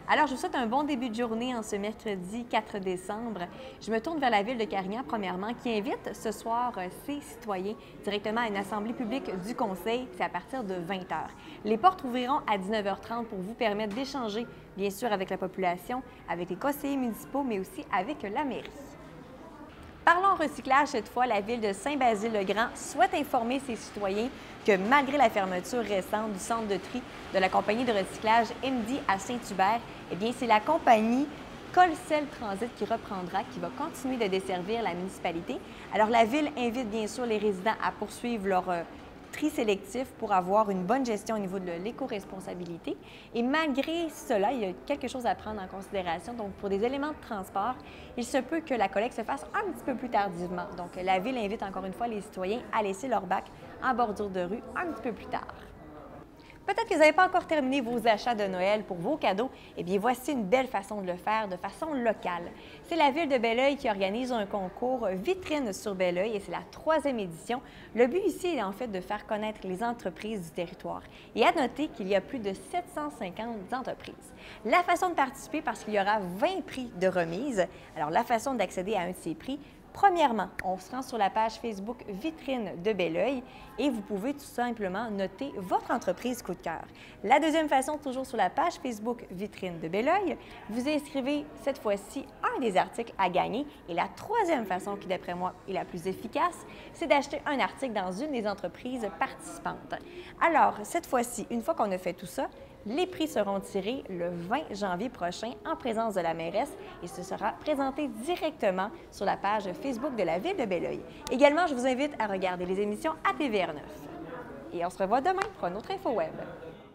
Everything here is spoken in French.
Alors, je vous souhaite un bon début de journée en ce mercredi 4 décembre. Je me tourne vers la ville de Carignan, premièrement, qui invite ce soir ses citoyens directement à une assemblée publique du Conseil. C'est à partir de 20 h. Les portes ouvriront à 19 h 30 pour vous permettre d'échanger, bien sûr, avec la population, avec les conseillers municipaux, mais aussi avec la mairie. Parlons recyclage cette fois. La ville de Saint-Basile-le-Grand souhaite informer ses citoyens que malgré la fermeture récente du centre de tri de la compagnie de recyclage MD à Saint-Hubert, eh bien c'est la compagnie Colcel Transit qui reprendra, qui va continuer de desservir la municipalité. Alors la ville invite bien sûr les résidents à poursuivre leur tri sélectif pour avoir une bonne gestion au niveau de l'éco-responsabilité. Et malgré cela, il y a quelque chose à prendre en considération. Donc, pour des éléments de transport, il se peut que la collecte se fasse un petit peu plus tardivement. Donc, la ville invite encore une fois les citoyens à laisser leur bac en bordure de rue un petit peu plus tard. Peut-être que vous n'avez pas encore terminé vos achats de Noël pour vos cadeaux. Eh bien, voici une belle façon de le faire de façon locale. C'est la ville de Belleuil qui organise un concours Vitrine sur Belleuil et c'est la 3e édition. Le but ici est en fait de faire connaître les entreprises du territoire. Et à noter qu'il y a plus de 750 entreprises. La façon de participer, parce qu'il y aura 20 prix de remise. Alors, la façon d'accéder à un de ces prix, premièrement, on se rend sur la page Facebook Vitrine de Belleuil et vous pouvez tout simplement noter votre entreprise coup de cœur. La deuxième façon, toujours sur la page Facebook Vitrine de Belleuil, vous inscrivez cette fois-ci un des articles à gagner. Et la troisième façon, qui d'après moi est la plus efficace, c'est d'acheter un article dans une des entreprises participantes. Alors, cette fois-ci, une fois qu'on a fait tout ça, les prix seront tirés le 20 janvier prochain en présence de la mairesse et ce sera présenté directement sur la page Facebook de la ville de Belleuil. Également, je vous invite à regarder les émissions à TVR9. Et on se revoit demain pour un autre info web.